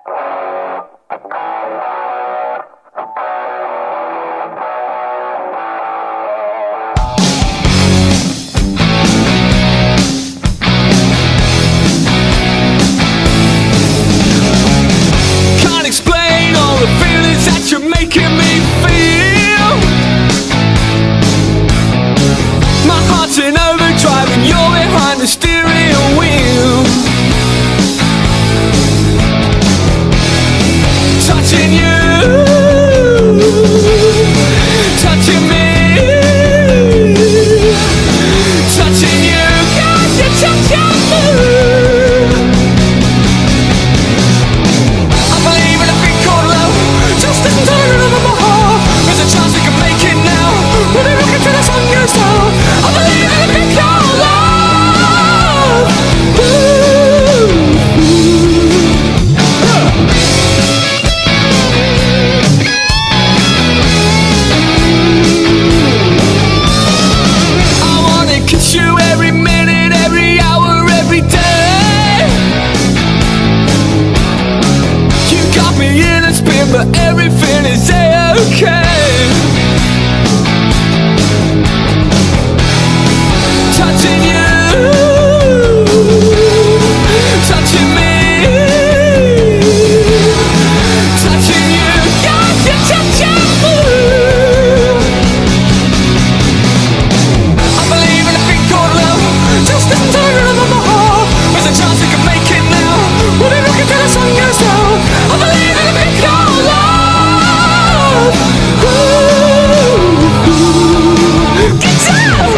Can't explain all the feelings that you're making me feel. My heart's in overdrive and you're behind the steering wheel. Touching you, touching me, touching you, got you touching me. I believe in a thing called love. Just listen to the rhythm of my heart. There's a chance we can make it now. We'll be looking to the sun goes down. I believe in a thing called love. I wanna kiss you every minute, every hour, every day. You got me in a spin, but everything is okay. Touching you, touching me, touching you, got you touching me. I believe in a thing called love. Just listen to the rhythm of my heart. There's a chance we can make it now. We'll be looking till the sun goes down. I believe in a thing called love. Ooh. Get down!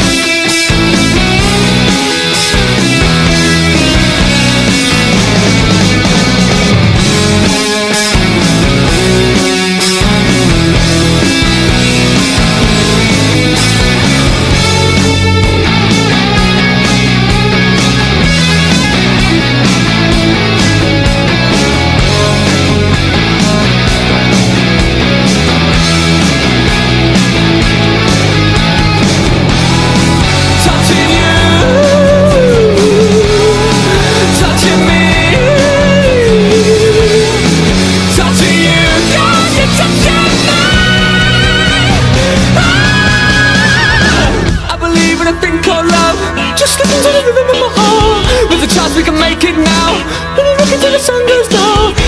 Touching you, touching me, touching you, got you touching me. I believe in a thing called love. Just listen to the rhythm of my heart. With a chance we can make it now. We'll be looking till the sun goes down.